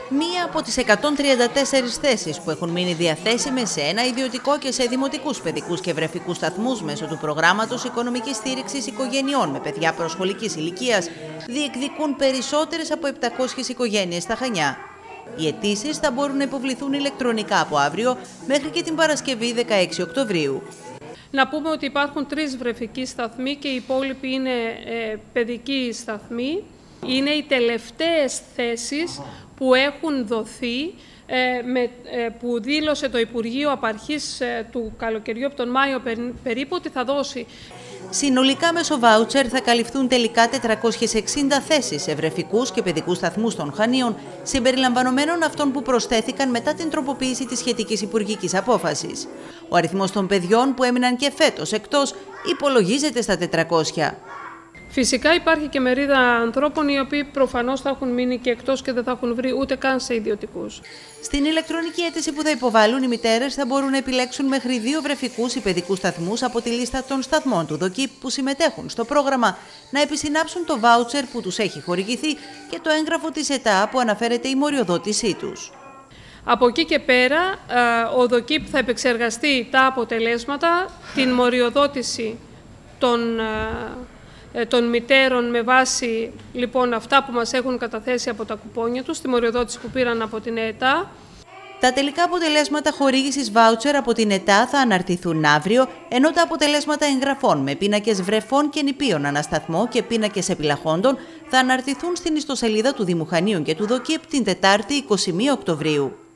Μία από τις 134 θέσεις που έχουν μείνει διαθέσιμες σε ένα ιδιωτικό και σε δημοτικούς παιδικούς και βρεφικούς σταθμούς μέσω του προγράμματος οικονομικής στήριξης οικογενειών με παιδιά προσχολικής ηλικίας διεκδικούν περισσότερες από 700 οικογένειες στα Χανιά. Οι αιτήσεις θα μπορούν να υποβληθούν ηλεκτρονικά από αύριο μέχρι και την Παρασκευή 16 Οκτωβρίου. Να πούμε ότι υπάρχουν 3 βρεφικοί σταθμοί και οι υπόλοιποι είναι παιδικοί σταθμοί. Είναι οι τελευταίες θέσεις που έχουν δοθεί, που δήλωσε το Υπουργείο απ' αρχής του καλοκαιριού, από τον Μάιο περίπου, ότι θα δώσει. Συνολικά μέσω βάουτσερ θα καλυφθούν τελικά 460 θέσεις σε βρεφικούς και παιδικούς σταθμούς των Χανίων, συμπεριλαμβανομένων αυτών που προσθέθηκαν μετά την τροποποίηση της σχετικής υπουργικής απόφασης. Ο αριθμός των παιδιών που έμειναν και φέτος εκτός υπολογίζεται στα 400. Φυσικά υπάρχει και μερίδα ανθρώπων οι οποίοι προφανώς θα έχουν μείνει και εκτός και δεν θα έχουν βρει ούτε καν σε ιδιωτικούς. Στην ηλεκτρονική αίτηση που θα υποβάλουν, οι μητέρες θα μπορούν να επιλέξουν μέχρι 2 βρεφικούς ή παιδικούς σταθμούς από τη λίστα των σταθμών του ΔΟΚΙΠ που συμμετέχουν στο πρόγραμμα, να επισυνάψουν το βάουτσερ που τους έχει χορηγηθεί και το έγγραφο της ΕΤΑ που αναφέρεται η μοριοδότησή τους. Από εκεί και πέρα, ο ΔΟΚΙΠ θα επεξεργαστεί τα αποτελέσματα, την μοριοδότηση των μητέρων με βάση λοιπόν αυτά που μας έχουν καταθέσει από τα κουπόνια τους, τη μοριοδότηση που πήραν από την ΕΤΑ. Τα τελικά αποτελέσματα χορήγησης βάουτσερ από την ΕΤΑ θα αναρτηθούν αύριο, ενώ τα αποτελέσματα εγγραφών με πίνακες βρεφών και νηπίων ανασταθμό και πίνακες επιλαχόντων θα αναρτηθούν στην ιστοσελίδα του Δήμου Χανίων και του ΔΟΚΙΠ την Τετάρτη 21 Οκτωβρίου.